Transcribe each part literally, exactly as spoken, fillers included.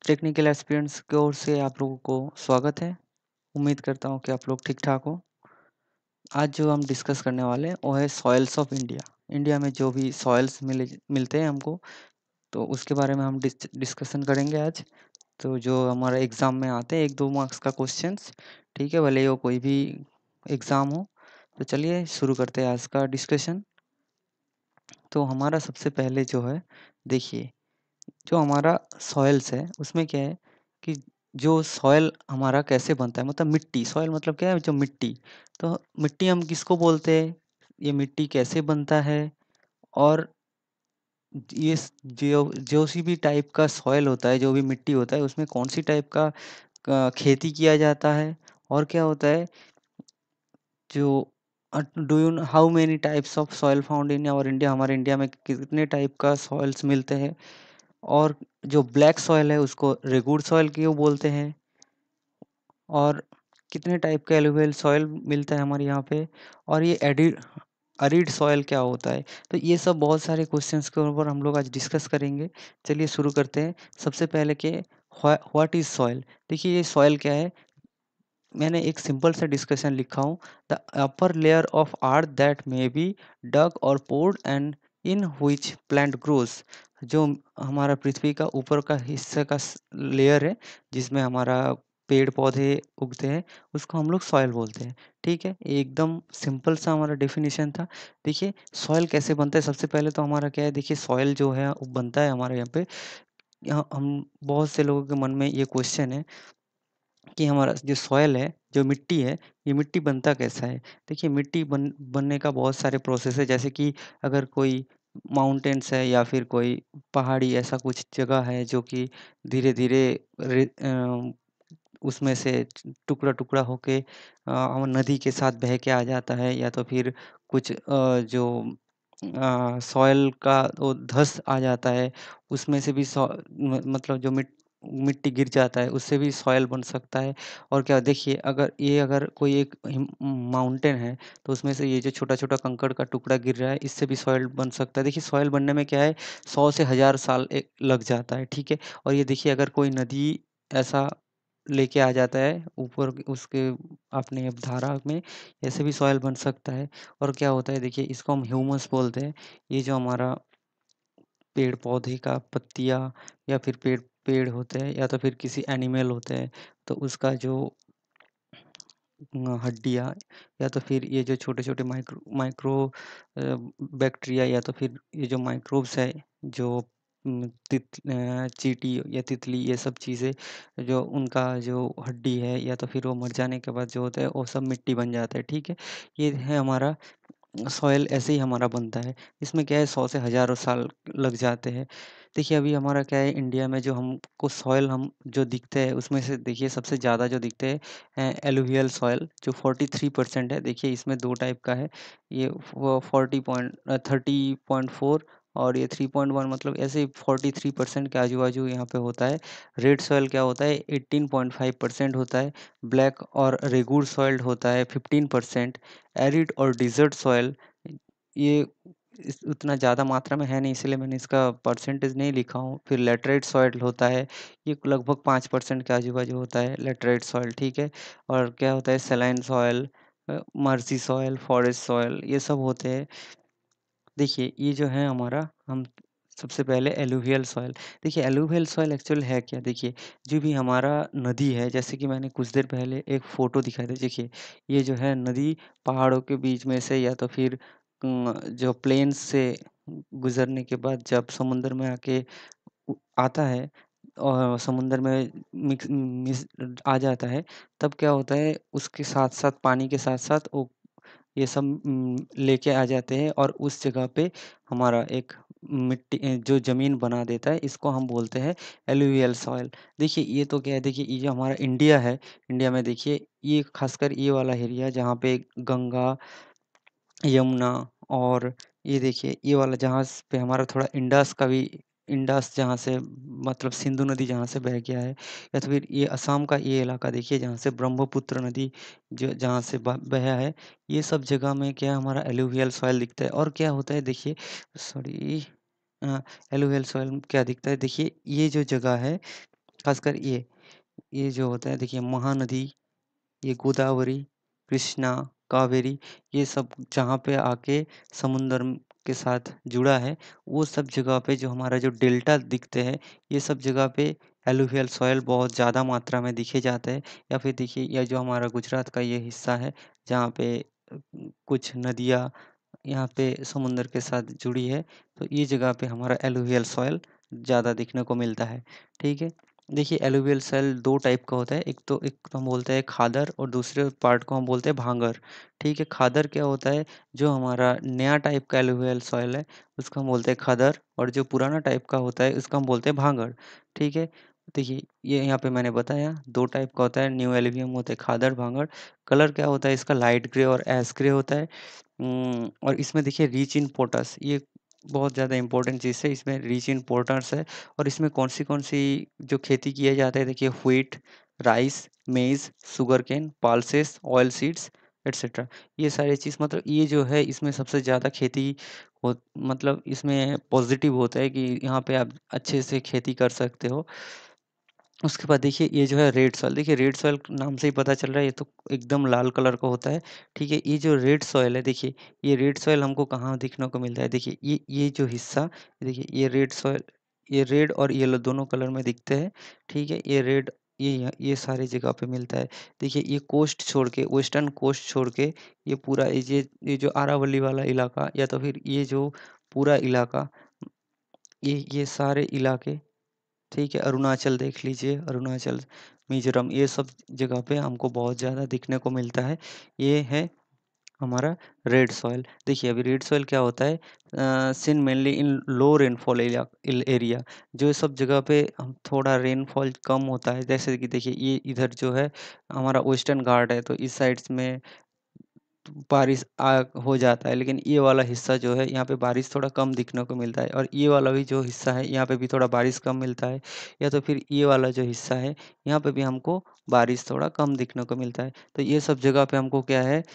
Technical experience की ओर से आप लोगों को स्वागत है। उम्मीद करता हूँ कि आप लोग ठीक-ठाक हो। आज जो हम डिस्कस करने वाले हैं वो है सॉइल्स ऑफ इंडिया। इंडिया में जो भी सॉइल्स मिले मिलते हैं हमको, तो उसके बारे में हम डिस डिस्कशन करेंगे आज। तो जो हमारा एग्ज़ाम में आते हैं एक दो मार्क्स का क्वेश्चंस, ठीक है? भले ही वो कोई भी एग्ज़ाम हो। तो चलिए शुरू करते हैं आज का डिस्कशन। तो हमारा सबसे पहले जो है, देखिए, जो हमारा सॉइल्स है उसमें क्या है कि जो सॉइल हमारा कैसे बनता है, मतलब मिट्टी। सॉइल मतलब क्या है? जो मिट्टी। तो मिट्टी हम किसको बोलते हैं, ये मिट्टी कैसे बनता है, और ये स- जो जो सी भी टाइप का सॉइल होता है, जो भी मिट्टी होता है, उसमें कौन सी टाइप का अ, खेती किया जाता है, और क्या होता है जो do you how many types of soil found in our India, हमारे इंडिया में कितने टाइप का सॉइल्स मिलते हैं, और जो ब्लैक सॉइल है उसको रेगुड़ सॉइल क्यों बोलते हैं, और कितने टाइप का एलुवियल सॉइल मिलता है हमारे यहाँ पे, और ये एडिड अरिड सॉइल क्या होता है। तो ये सब बहुत सारे क्वेश्चंस के ऊपर हम लोग आज डिस्कस करेंगे। चलिए शुरू करते हैं। सबसे पहले के व्हाट इज सॉइल। देखिए, ये सॉइल क्या है। मैंने एक सिंपल सा डिस्कशन लिखा हूँ। The upper layer of earth that may be dug or poured and in which plant grows. जो हमारा पृथ्वी का ऊपर का हिस्से का लेयर है जिसमें हमारा पेड़ पौधे उगते हैं, उसको हम लोग सॉइल बोलते हैं। ठीक है, ये एकदम सिंपल सा हमारा डेफिनेशन था। देखिए, सॉइल कैसे बनता है। सबसे पहले तो हमारा क्या है, देखिए, सॉइल जो है वो बनता है हमारे यहाँ पे। यहाँ हम बहुत से लोगों के मन में ये क्वेश्चन है कि हमारा जो सॉइल है, जो मिट्टी है, ये मिट्टी बनता कैसा है? देखिए, मिट्टी बन बनने का बहुत सारे प्रोसेस है। जैसे कि अगर कोई माउंटेन्स है या फिर कोई पहाड़ी ऐसा कुछ जगह है जो कि धीरे-धीरे रे अ, उसमें से टुकड़ा-टुकड़ा होके अ, नदी के साथ बह के आ जाता है, या तो फिर कुछ अ, जो अ, सॉइल का वो धँस आ जाता है, उसमें से भी सॉ म मतलब जो मिट मिट्टी गिर जाता है, उससे भी सॉइल बन सकता है। और क्या देखिए, अगर ये अगर कोई एक हिम माउंटेन है, तो उसमें से ये जो छोटा-छोटा कंकड़ का टुकड़ा गिर रहा है, इससे भी सॉइल बन सकता है। देखिए, सॉइल बनने में क्या है, सौ से हज़ार साल ए लग जाता है, ठीक है? और ये देखिए, अगर कोई नदी ऐसा लेके आ जाता है ऊपर उसके अपने धारा में, ऐसे भी सॉइल बन सकता है। और क्या होता है, देखिए, इसको हम ह्यूमस बोलते हैं। ये जो हमारा पेड़-पौधे का पत्तियाँ, या फिर पेड़ पेड़ होते हैं, या तो फिर किसी एनिमल होते हैं, तो उसका जो अ, हड्डियाँ, या तो फिर ये जो छोटे-छोटे माइक्रो माइक्रो अ, बैक्टीरिया, या तो फिर ये जो माइक्रोब्स है, जो उम, तित अ, चींटी या तितली, ये सब चीज़ें जो उनका जो हड्डी है, या तो फिर वो मर जाने के बाद जो होता है वो सब मिट्टी बन जाता है, ठीक है? ये है हमारा सॉइल। ऐसे ही हमारा बनता है। इसमें क्या है, सौ से हज़ारों साल लग जाते हैं। देखिए, अभी हमारा क्या है, इंडिया में जो हमको सॉइल हम जो दिखते हैं उसमें से देखिए सबसे ज़्यादा जो दिखते हैं हैं एलुवियल सॉइल, जो तैंतालीस परसेंट है। देखिए, इसमें दो टाइप का है। ये वो forty point uh, thirty point four, और ये थ्री पॉइंट वन, मतलब ऐसे ही तैंतालीस परसेंट के आजू-बाजू यहाँ पे होता है। रेड सॉइल क्या होता है, एटीन पॉइंट फ़ाइव परसेंट होता है। ब्लैक और रेगुड़ सॉइल होता है फ़िफ़्टीन परसेंट। एरिड और डिज़र्ट सॉइल, ये इस उतना ज़्यादा मात्रा में है नहीं, इसलिए मैंने इसका परसेंटेज नहीं लिखा हूँ। फिर लैटेराइट सॉइल होता है, ये लगभग पाँच परसेंट के आजू-बाजू होता है लैटेराइट सॉइल, ठीक है? और क्या होता है, saline soil, uh, marshy soil, forest soil, ये सब होते हैं। देखिए, ये जो है हमारा, हम सबसे पहले एलुवियल सॉइल। देखिए, एलुवियल सॉइल एक्चुअल है क्या? देखिए, जो भी हमारा नदी है, जैसे कि मैंने कुछ देर पहले एक फ़ोटो दिखाई थी। देखिए, ये जो है नदी पहाड़ों के बीच में से, या तो फिर उम, जो प्लेन्स से गुज़रने के बाद जब समुद्र में आके उ आता है, और समुद्र में मिक्स मिस आ जाता है, तब क्या होता है, उसके साथ-साथ, पानी के साथ-साथ वो ये सब उम, लेके आ जाते हैं, और उस जगह पे हमारा एक मिट्टी अ, जो ज़मीन बना देता है, इसको हम बोलते हैं एलुवियल सॉइल। देखिए, ये तो क्या है, देखिए, ये जो हमारा इंडिया है, इंडिया में देखिए, ये ख़ासकर ये वाला एरिया जहाँ पे गंगा, यमुना, और ये देखिए, ये वाला जहाँ स पे हमारा थोड़ा इंडस का भी, इंडस जहाँ से, मतलब सिंधु नदी जहाँ से बह गया है, या तो फिर ये असम का ये इलाका देखिए जहाँ से ब्रह्मपुत्र नदी जो जहाँ से ब बहा है, ये सब जगह में क्या है, हमारा एलुवियल सॉइल दिखता है। और क्या होता है, देखिए, सॉरी, अ, एलुवियल सॉइल क्या दिखता है, देखिए, ये जो जगह है, खासकर ये ये जो होता है देखिए महानदी, ये गोदावरी, कृष्णा, कावेरी, ये सब जहाँ पे आके समुंदर म- के साथ जुड़ा है, वो सब जगह पे जो हमारा जो डेल्टा दिखते हैं, ये सब जगह पे एलुवियल सॉइल बहुत ज़्यादा मात्रा में दिखे जाते हैं। या फिर देखिए यह जो हमारा गुजरात का ये हिस्सा है, जहाँ पे अ, कुछ नदियाँ यहाँ पे समुंदर के साथ जुड़ी है, तो ये जगह पे हमारा एलुवियल सॉइल ज़्यादा दिखने को मिलता है। ठीक है, देखिए एलुवियल सॉइल दो टाइप का होता है, एक तो एक तो हम बोलते हैं खादर और दूसरे पार्ट को हम बोलते हैं भांगर। ठीक है, खादर क्या होता है, जो हमारा नया टाइप का एलुवियल सॉइल है उसको हम बोलते हैं खादर, और जो पुराना टाइप का होता है उसको हम बोलते हैं भांगर। ठीक है, देखिए ये यहाँ पे मैंने बताया दो टाइप का होता है, न्यू एलुवियम होता है खादर भांगर। कलर क्या होता है इसका, लाइट ग्रे और एश ग्रे होता है। उम, और इसमें देखिए रिच इन पोटास, ये बहुत ज़्यादा इम्पोर्टेंट चीज़ है, इसमें रिच इन पोटास है। और इसमें कौन-सी कौन-सी जो खेती किया जाता है, देखिए wheat, rice, maize, sugarcane, pulses, oil seeds etcetera. ये सारी चीज़ मतलब ये जो है इसमें सबसे ज़्यादा खेती हो, मतलब इसमें पॉजिटिव होता है कि यहाँ पे आप अच्छे से खेती कर सकते हो। उसके बाद देखिए ये जो है रेड सॉइल, देखिए रेड सॉइल नाम से ही पता चल रहा है ये तो एकदम लाल कलर का होता है। ठीक है, ये जो रेड सॉइल है देखिए, ये रेड सॉइल हमको कहाँ दिखने को मिलता है, देखिए ये ये जो हिस्सा, देखिए ये रेड सॉइल, ये रेड और येलो दोनों कलर में दिखते हैं। ठीक है, ये रेड, ये यहाँ- ये सारी जगह पे मिलता है। देखिए ये कोस्ट छोड़ के, वेस्टर्न कोस्ट छोड़ के, ये पूरा ये जे ये जो अरावली वाला इलाका, या तो फिर ये जो पूरा इलाका, ये ये सारे इलाके, ठीक है, अरुणाचल देख लीजिए, अरुणाचल, मिज़ोरम, ये सब जगह पे हमको बहुत ज़्यादा दिखने को मिलता है। ये है हमारा रेड सॉइल। देखिए अभी रेड सॉइल क्या होता है, uh, seen mainly in low rainfall area ill area, जो सब जगह पे हम थोड़ा रेनफॉल कम होता है, जैसे कि देखिए ये इधर जो है हमारा वेस्टर्न घाट है, तो इस साइड्स में बारिश आ हो जाता है, लेकिन ये वाला हिस्सा जो है यहाँ पे बारिश थोड़ा कम दिखने को मिलता है, और ये वाला भी जो हिस्सा है यहाँ पे भी थोड़ा बारिश कम मिलता है। या तो फिर ये वाला जो हिस्सा है यहाँ पे भी हमको बारिश थोड़ा कम दिखने को मिलता है। तो ये सब जगह पे हमको क्या है,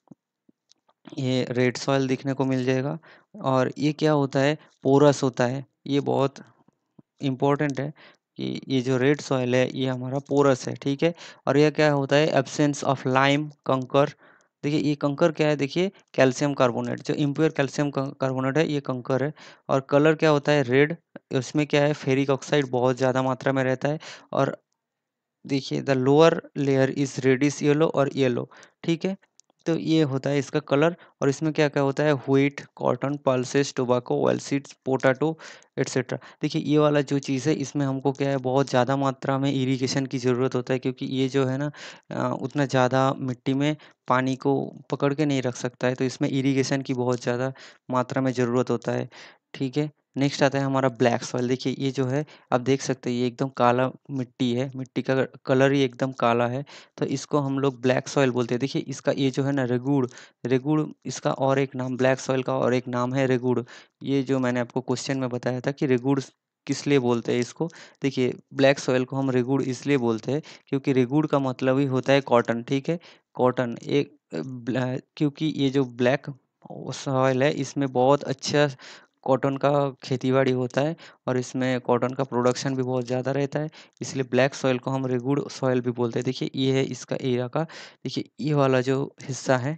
ये रेड सॉइल दिखने को मिल जाएगा। और ये क्या होता है, पोरस होता है, ये बहुत इम्पोर्टेंट है कि ये जो रेड सॉइल है ये हमारा पोरस है। ठीक है, और यह क्या होता है, एब्सेंस ऑफ लाइम, कंकर। देखिए ये कंकर क्या है, देखिए कैल्शियम कार्बोनेट, जो इम्प्योर कैल्शियम कार्बोनेट है ये कंकर है। और कलर क्या होता है, रेड, उसमें क्या है, फेरिक ऑक्साइड बहुत ज़्यादा मात्रा में रहता है। और देखिए the lower layer is reddish yellow और येलो। ठीक है, तो ये होता है इसका कलर। और इसमें क्या क्या होता है, wheat, cotton, pulses, tobacco, oil seeds, potato etcetera. देखिए ये वाला जो चीज़ है इसमें हमको क्या है, बहुत ज़्यादा मात्रा में इरिगेशन की ज़रूरत होता है, क्योंकि ये जो है ना अ, उतना ज़्यादा मिट्टी में पानी को पकड़ के नहीं रख सकता है, तो इसमें इरिगेशन की बहुत ज़्यादा मात्रा में ज़रूरत होता है। ठीक है, नेक्स्ट आता है हमारा ब्लैक सॉइल। देखिए ये जो है आप देख सकते हैं ये एकदम काला मिट्टी है, मिट्टी का कलर ही एकदम काला है, तो इसको हम लोग ब्लैक सॉइल बोलते हैं। देखिए इसका ये जो है ना रेगुड़, रेगुड़ इसका और एक नाम, ब्लैक सॉइल का और एक नाम है रेगुड़। ये जो मैंने आपको क्वेश्चन में बताया था कि रेगुड़ किस लिए बोलते हैं इसको, देखिए ब्लैक सॉइल को हम रेगुड़ इसलिए बोलते हैं क्योंकि रेगुड़ का मतलब ही होता है कॉटन। ठीक है, कॉटन एक ब्लैक, क्योंकि ये जो ब्लैक सॉइल है इसमें बहुत अच्छा कॉटन का खेती-बाड़ी होता है, और इसमें कॉटन का प्रोडक्शन भी बहुत ज़्यादा रहता है, इसलिए ब्लैक सॉइल को हम रेगुड़ सॉइल भी बोलते हैं। देखिए ये है इसका एरिया का, देखिए ये वाला जो हिस्सा है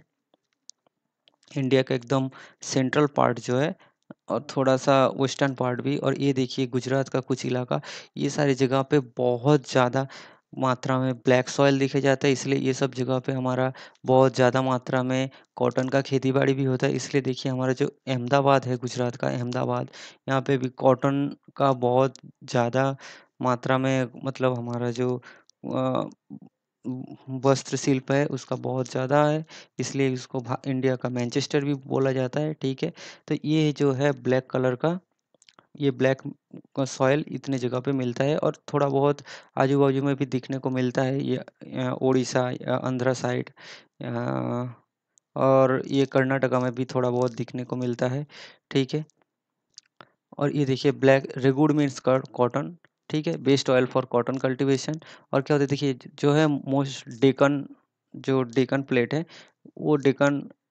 इंडिया का एकदम सेंट्रल पार्ट जो है, और थोड़ा-सा वेस्टर्न पार्ट भी, और ये देखिए गुजरात का कुछ इलाका, ये सारी जगह पे बहुत ज़्यादा मात्रा में ब्लैक सॉइल देखे जाता है, इसलिए ये सब जगह पे हमारा बहुत ज़्यादा मात्रा में कॉटन का खेती-बाड़ी भी होता है। इसलिए देखिए हमारा जो अहमदाबाद है, गुजरात का अहमदाबाद, यहाँ पे भी कॉटन का बहुत ज़्यादा मात्रा में, मतलब हमारा जो अ, उम, वस्त्र शिल्प है उसका बहुत ज़्यादा है, इसलिए इसको भा इंडिया का मैनचेस्टर भी बोला जाता है। ठीक है, तो ये जो है ब्लैक कलर का, ये ब्लैक का सॉइल इतने जगह पे मिलता है, और थोड़ा बहुत आजू-बाजू में भी दिखने को मिलता है, ये अ, उड़ीसा या आंध्र साइड, अ, और ये कर्नाटका में भी थोड़ा बहुत दिखने को मिलता है। ठीक है, और ये देखिए ब्लैक रेगुड़ मीन्स कॉटन। ठीक है, best oil for cotton cultivation. और क्या होता है देखिए ज- जो है मोस्ट डेकन, जो डेकन प्लेट है, वो डेकन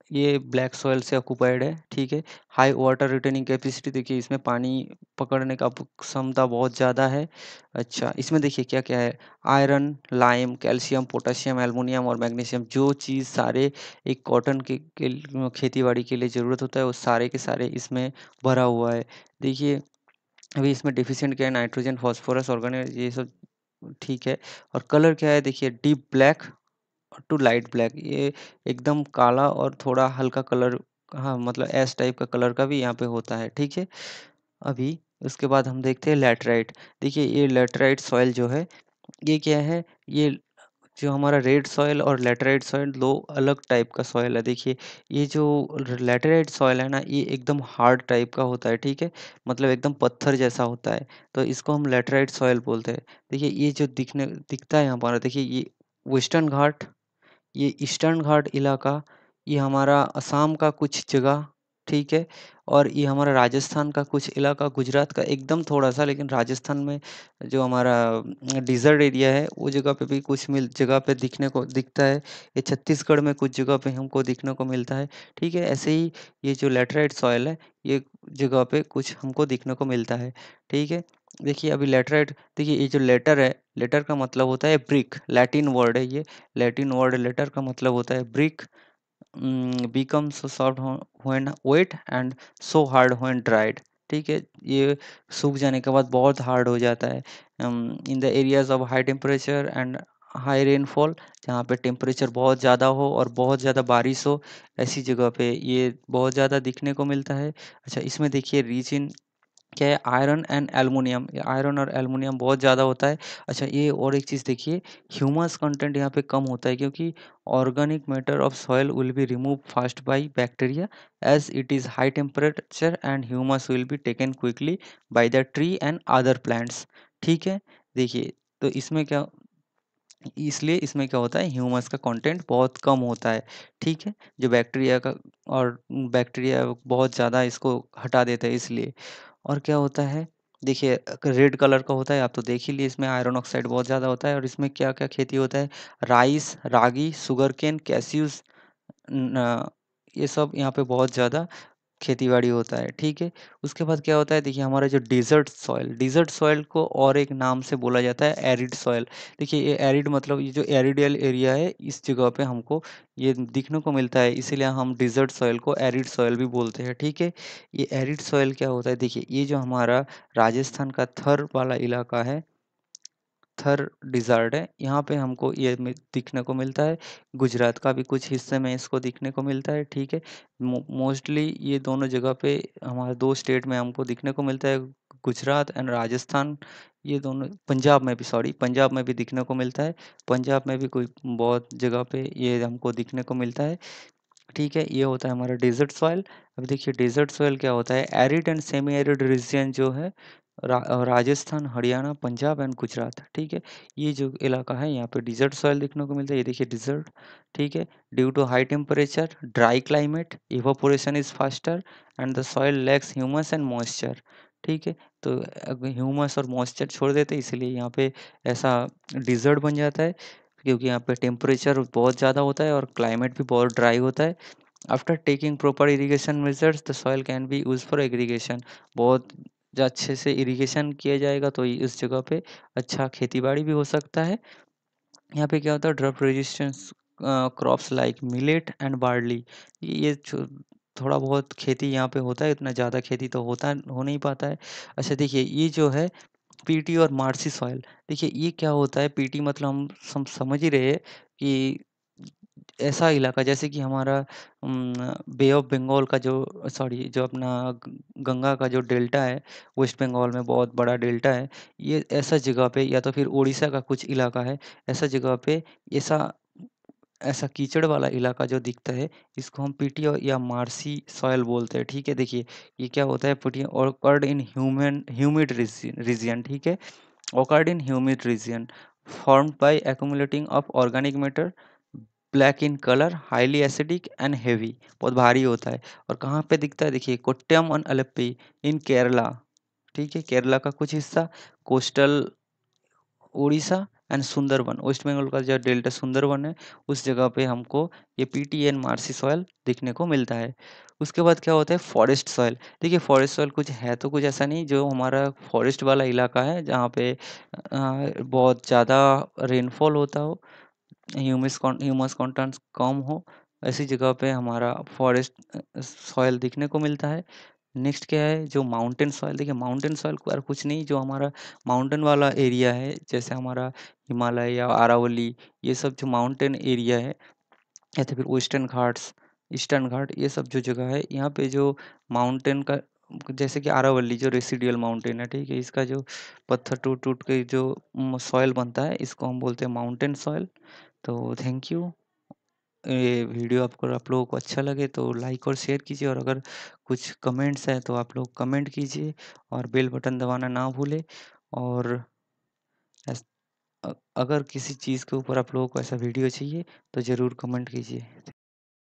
ये ब्लैक सॉइल से ऑक्यूपाइड है, ठीक है। हाई वाटर रिटेनिंग कैपेसिटी, देखिए इसमें पानी पकड़ने का क्षमता बहुत ज़्यादा है। अच्छा, इसमें देखिए क्या-क्या है, iron, lime, calcium, potassium, aluminium और मैग्नीशियम, जो चीज़ सारे एक कॉटन के के खेती-बाड़ी के लिए ज़रूरत होता है, वो सारे के सारे इसमें भरा हुआ है। देखिए, अभी इसमें डेफिशिएंट क्या है, नाइट्रोजन, फास्फोरस, ऑर्गेनिक, ये सब ठीक है। और कलर क्या है, देखिए deep black to light black, ये एकदम काला और थोड़ा हल्का कलर, हाँ मतलब ऐश टाइप का कलर का भी यहाँ पे होता है, ठीक है। अभी उसके बाद हम देखते हैं लैटराइट। देखिए ये लैटराइट सॉइल जो है, ये क्या है, ये जो हमारा रेड सॉइल और लैटराइट सॉइल दो अलग टाइप का सॉइल है। देखिए ये जो लैटराइट सॉइल है ना, ये एकदम हार्ड टाइप का होता है, ठीक है, मतलब एकदम पत्थर जैसा होता है, तो इसको हम लैटराइट सॉइल बोलते हैं। देखिए ये जो दिखने दिखता है यहाँ पर, देखिए ये वेस्टर्न घाट, ये ईस्टर्न घाट इलाका, ये हमारा असम का कुछ जगह, ठीक है, और ये हमारा राजस्थान का कुछ इलाका, गुजरात का एकदम थोड़ा-सा, लेकिन राजस्थान में जो हमारा डिज़र्ट एरिया है, वो जगह पे भी कुछ मिल जगह पे दिखने को दिखता है। ये छत्तीसगढ़ में कुछ जगह पे हमको दिखने को मिलता है, ठीक है। ऐसे ही ये जो लैटेराइट सॉइल है, ये जगह पे कुछ हमको दिखने को मिलता है, ठीक है। देखिए अभी लैटेराइट, देखिए ये जो लेटर है, लेटर का मतलब होता है ब्रिक, लैटिन वर्ड है ये। लैटिन वर्ड लेटर का मतलब होता है brick, become so soft when wet and so hard when dried, ठीक है। ये सूख जाने के बाद बहुत हार्ड हो जाता है in the areas of high temperature and high rainfall, जहाँ पे टेम्परेचर बहुत ज़्यादा हो और बहुत ज़्यादा बारिश हो, ऐसी जगह पे ये बहुत ज़्यादा दिखने को मिलता है। अच्छा, इसमें देखिए रिच इन क्या है, आयरन एंड एल्युमिनियम, ये आयरन और एल्युमिनियम बहुत ज़्यादा होता है। अच्छा, ये और एक चीज़ देखिए, ह्यूमस कंटेंट यहाँ पे कम होता है, क्योंकि organic matter of soil will be remove fast by bacteria as it is high temperature and humus will be taken quickly by the tree and other plants, ठीक है। देखिए तो इसमें क्या, इसलिए इसमें क्या होता है, ह्यूमस का कंटेंट बहुत कम होता है, ठीक है, जो बैक्टीरिया का, और बैक्टीरिया बहुत ज़्यादा इसको हटा देता है इसलिए। और क्या होता है, देखिए रेड कलर का होता है, आप तो देख ही लिए, इसमें आयरन ऑक्साइड बहुत ज़्यादा होता है। और इसमें क्या-क्या खेती होता है, राइस, रागी, शुगरकेन, कैस्यूज़, न ये सब यहाँ पे बहुत ज़्यादा खेती-बाड़ी होता है, ठीक है। उसके बाद क्या होता है, देखिए हमारा जो डेज़र्ट सॉइल, डेज़र्ट सॉइल को और एक नाम से बोला जाता है एरिड सॉइल। देखिए ये एरिड मतलब ये जो एरिडियल एरिया है, इस जगह पे हमको ये दिखने को मिलता है, इसीलिए हम डेज़र्ट सॉइल को एरिड सॉइल भी बोलते हैं, ठीक है। ये एरिड सॉइल क्या होता है, देखिए ये जो हमारा राजस्थान का थर वाला इलाका है, थर डिज़र्ट है, यहाँ पे हमको ये मि दिखने को मिलता है। गुजरात का भी कुछ हिस्से में इसको दिखने को मिलता है, ठीक है। मो मोस्टली ये दोनों जगह पे हमारे दो स्टेट में हमको दिखने को मिलता है, गुजरात एंड राजस्थान, ये दोनों, पंजाब में भी, सॉरी, पंजाब में भी दिखने को मिलता है। पंजाब में भी कोई बहुत जगह पे ये हमको दिखने को मिलता है, ठीक है। ये होता है हमारा डेज़र्ट सॉइल। अब देखिए डेज़र्ट सॉइल क्या होता है, arid and semi arid region जो है, रा अ, राजस्थान, हरियाणा, पंजाब एंड गुजरात, ठीक है। ये जो इलाका है, यहाँ पे डेज़र्ट सॉइल देखने को मिलता है। ये देखिए डेज़र्ट, ठीक है। Due to high temperature, dry climate, evaporation is faster and the soil lacks humus and moisture, ठीक है। तो अब ह्यूमस और मॉइस्चर छोड़ देते हैं, इसलिए यहाँ पे ऐसा डेज़र्ट बन जाता है, क्योंकि यहाँ पे टेम्परेचर बहुत ज़्यादा होता है और क्लाइमेट भी बहुत ड्राई होता है। After taking proper irrigation measures the soil can be use for aggregation, बहुत ज- अच्छे से इरिगेशन किया जाएगा तो इस जगह पे अच्छा खेती बाड़ी भी हो सकता है। यहाँ पे क्या होता है, drop resistance crops like millet and barley, ये जो थोड़ा बहुत खेती यहाँ पे होता है, इतना ज़्यादा खेती तो होता हो नहीं पाता है। अच्छा देखिए ये जो है पीटी और मार्सी सॉइल, देखिए ये क्या होता है, पीटी मतलब हम सम समझ ही रहे हैं कि ऐसा इलाका जैसे कि हमारा उम, बे ऑफ बंगाल का जो, सॉरी, जो अपना ग गंगा का जो डेल्टा है, वेस्ट बंगाल में बहुत बड़ा डेल्टा है, ये ऐसा जगह पे, या तो फिर उड़ीसा का कुछ इलाका है, ऐसा जगह पे ऐसा ऐसा कीचड़ वाला इलाका जो दिखता है, इसको हम पीटी और या मार्सी सॉइल बोलते हैं, ठीक है। देखिए ये क्या होता है, peaty occurred in human humid region region, ठीक है। occurred in humid region formed by accumulating of organic matter, black in colour, highly acidic and heavy, बहुत भारी होता है। और कहाँ पे दिखता है, देखिए कोट्टयम और अलेप्पी इन केरला, ठीक है, केरला का कुछ हिस्सा, coastal Odisha and Sundarban, West Bengal का जो डेल्टा सुंदरबन है उस जगह पे हमको ये पीटी एंड मार्सी सॉइल दिखने को मिलता है। उसके बाद क्या होता है फॉरेस्ट सॉइल। देखिए फॉरेस्ट सॉइल कुछ है तो कुछ ऐसा नहीं, जो हमारा फॉरेस्ट वाला इलाका है जहाँ पे अ, बहुत ज़्यादा रेनफॉल होता हो, ह्यूमस ह्यूमस कंटेंट्स कम हो, ऐसी जगह पे हमारा फॉरेस्ट सॉइल दिखने को मिलता है। नेक्स्ट क्या है जो माउंटेन सॉइल। देखिए माउंटेन सॉइल को यार कुछ नहीं, जो हमारा माउंटेन वाला एरिया है, जैसे हमारा हिमालय या अरावली, ये सब जो माउंटेन एरिया है, या तो फिर वेस्टर्न घाट्स, ईस्टर्न घाट, ये सब जो जगह है यहाँ पे जो माउंटेन का, जैसे कि आरावली जो रेसिडियल माउंटेन है, ठीक है, इसका जो पत्थर टूट टूट के जो सॉइल बनता है इसको हम बोलते हैं माउंटेन सॉइल। तो थैंक यू। ये वीडियो आपको आप लोगों को अच्छा लगे तो लाइक और शेयर कीजिए, और अगर कुछ कमेंट्स हैं तो आप लोग कमेंट कीजिए, और बेल बटन दबाना ना भूलें। और ऐस- अ- अगर किसी चीज़ के ऊपर आप लोगों को ऐसा वीडियो चाहिए तो ज़रूर कमेंट कीजिए।